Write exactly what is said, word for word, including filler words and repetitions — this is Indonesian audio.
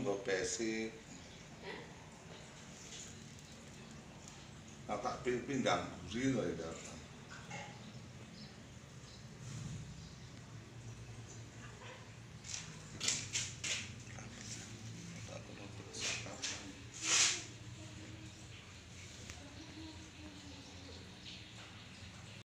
nggo besi. Nah, tak pindang buri lho ya.